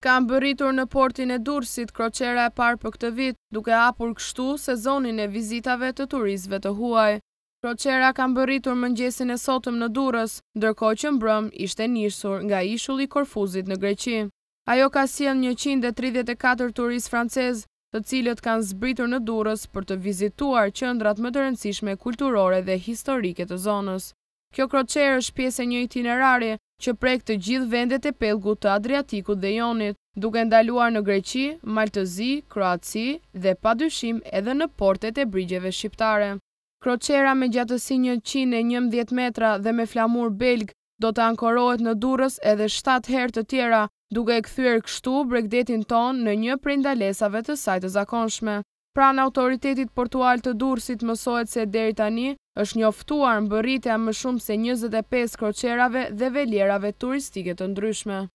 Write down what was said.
Ka mbërritur në portin e Durrësit kroqera e parë për këtë vit, duke hapur kështu sezonin e vizitave të turistëve të huaj. Kroqera ka mbërritur mëngjesin e sotëm në Durrës, ndërkohë që mbrëm ishte nisur nga ishulli i Korfuzit në Greqi. Ajo ka sjellë 134 turistë francezë, të cilët kanë zbritur në Durrës për të vizituar qendrat më të rëndësishme kulturore dhe historike të zonës. Kjo kroqerë është pjesë e një itinerari që prek të gjithë vendet e pellgut të Adriatikut dhe Jonit, duke ndaluar në Greqi, Maltëzi, Kroaci dhe padyshim edhe në portet e brigjeve shqiptare. Kroqera me gjatësi 111 metra dhe me flamur belg do të ankorohet në Durrës edhe 7 herë të tjera, duke e kthyer kështu Bregdetin ton në një prej ndalesave të saj të zakonshme. Pranë autoritetit portual të Durrësit mësohet se deri tani është njoftuar mbërritja më shumë se 25 kroqerave dhe velierave turistike të ndryshme.